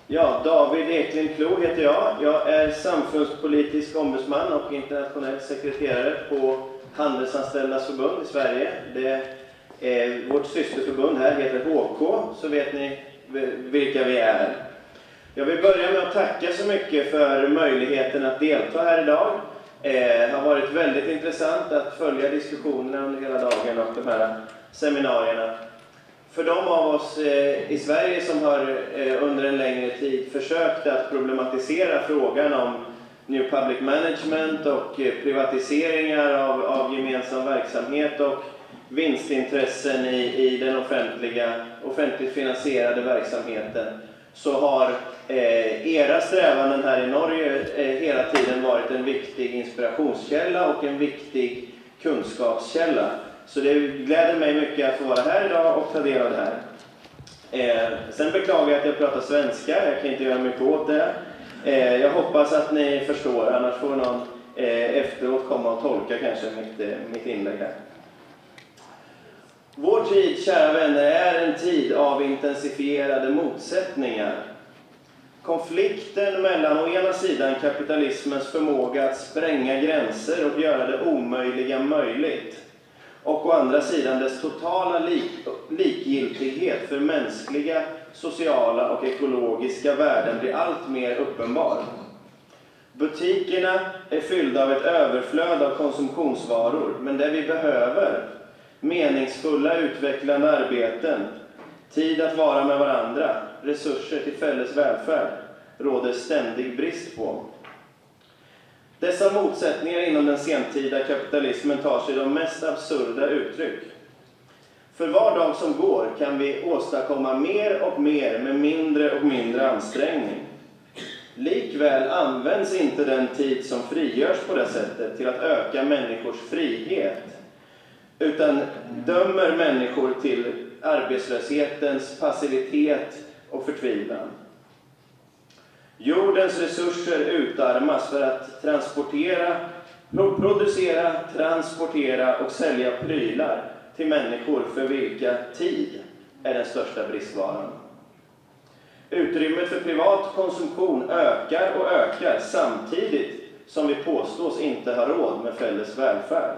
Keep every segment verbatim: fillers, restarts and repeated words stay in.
Ja, David Eklind Klo heter jag. Jag är samfundspolitisk ombudsman och internationell sekreterare på Handelsanställdas förbund i Sverige. Det är, vårt systerförbund här heter H K, så vet ni vilka vi är. Jag vill börja med att tacka så mycket för möjligheten att delta här idag. Det har varit väldigt intressant att följa diskussionerna under hela dagen och de här seminarierna. För de av oss i Sverige som har under en längre tid försökt att problematisera frågan om New Public Management och privatiseringar av, av gemensam verksamhet och vinstintressen i, i den offentliga, offentligt finansierade verksamheten, så har eh, era strävanden här i Norge eh, hela tiden varit en viktig inspirationskälla och en viktig kunskapskälla. Så det gläder mig mycket att få vara här idag och ta del av det här. Eh, sen beklagar jag att jag pratar svenska, jag kan inte göra mycket åt det. Eh, jag hoppas att ni förstår, annars får någon eh, efteråt komma och tolka kanske mitt, eh, mitt inlägg här. Vår tid, kära vänner, är en tid av intensifierade motsättningar. Konflikten mellan å ena sidan kapitalismens förmåga att spränga gränser och göra det omöjliga möjligt, och å andra sidan dess totala lik, likgiltighet för mänskliga, sociala och ekologiska värden blir allt mer uppenbar. Butikerna är fyllda av ett överflöd av konsumtionsvaror, men det vi behöver, meningsfulla utvecklande arbeten, tid att vara med varandra, resurser till fälles välfärd, råder ständig brist på. Dessa motsättningar inom den sentida kapitalismen tar sig de mest absurda uttryck. För var dag som går kan vi åstadkomma mer och mer med mindre och mindre ansträngning. Likväl används inte den tid som frigörs på det sättet till att öka människors frihet, utan dömer människor till arbetslöshetens passivitet och förtvivlan. Jordens resurser utarmas för att transportera, producera, transportera och sälja prylar till människor för vilka tid är den största bristvaran. Utrymmet för privat konsumtion ökar och ökar samtidigt som vi påstås inte ha råd med fälles välfärd.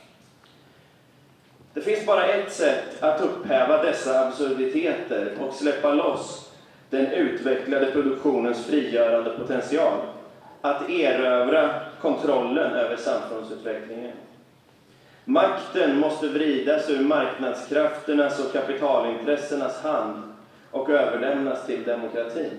Det finns bara ett sätt att upphäva dessa absurditeter och släppa loss den utvecklade produktionens frigörande potential, att erövra kontrollen över samhällsutvecklingen. Makten måste vridas ur marknadskrafternas och kapitalintressenas hand och överlämnas till demokratin.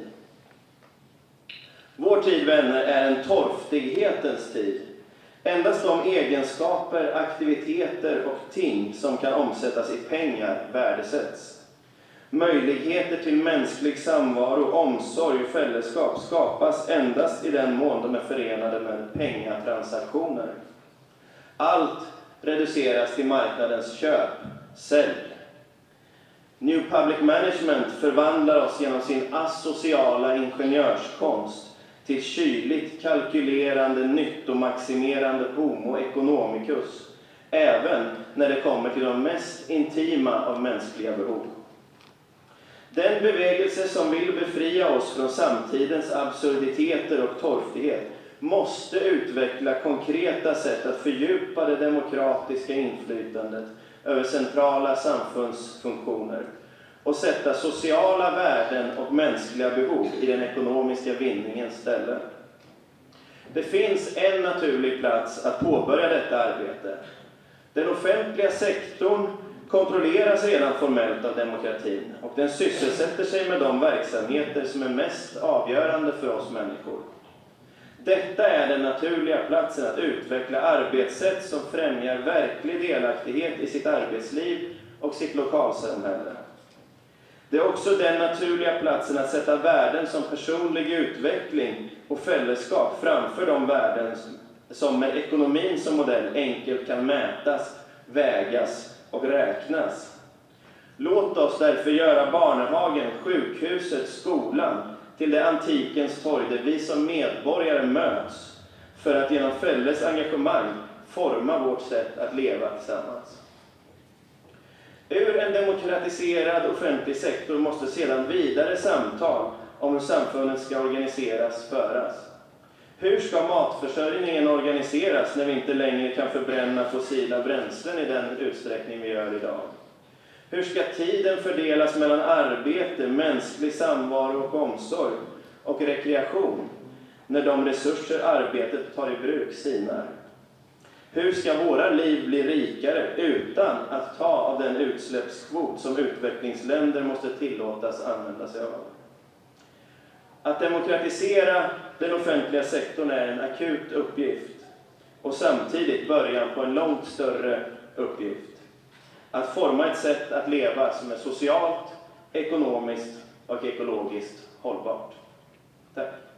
Vår tid, vänner, är en torftighetens tid. Endast de egenskaper, aktiviteter och ting som kan omsättas i pengar värdesätts. Möjligheter till mänsklig samvaro, omsorg och fällskap skapas endast i den mån de är förenade med pengatransaktioner. Allt reduceras till marknadens köp, sälj. New Public Management förvandlar oss genom sin asociala ingenjörskonst till kyligt kalkylerande, nyttomaximerande homo economicus, även när det kommer till de mest intima av mänskliga behov. Den bevegelse som vill befria oss från samtidens absurditeter och torftighet måste utveckla konkreta sätt att fördjupa det demokratiska inflytandet över centrala samfundsfunktioner och sätta sociala värden och mänskliga behov i den ekonomiska vinningens ställe. Det finns en naturlig plats att påbörja detta arbete. Den offentliga sektorn kontrolleras redan formellt av demokratin och den sysselsätter sig med de verksamheter som är mest avgörande för oss människor. Detta är den naturliga platsen att utveckla arbetssätt som främjar verklig delaktighet i sitt arbetsliv och sitt lokalsamhälle. Det är också den naturliga platsen att sätta värden som personlig utveckling och fällskap framför de värden som med ekonomin som modell enkelt kan mätas, vägas och räknas. Låt oss därför göra barnhagen, sjukhuset, skolan till det antikens torg där vi som medborgare möts för att genom fälles engagemang forma vårt sätt att leva tillsammans. Ur en demokratiserad offentlig sektor måste sedan vidare samtal om hur samfundet ska organiseras, föras. Hur ska matförsörjningen organiseras när vi inte längre kan förbränna fossila bränslen i den utsträckning vi gör idag? Hur ska tiden fördelas mellan arbete, mänsklig samvaro och omsorg och rekreation när de resurser arbetet tar i bruk sinar? Hur ska våra liv bli rikare utan att ta av den utsläppskvot som utvecklingsländer måste tillåtas använda sig av? Att demokratisera den offentliga sektorn är en akut uppgift och samtidigt början på en långt större uppgift. Att forma ett sätt att leva som är socialt, ekonomiskt och ekologiskt hållbart. Tack.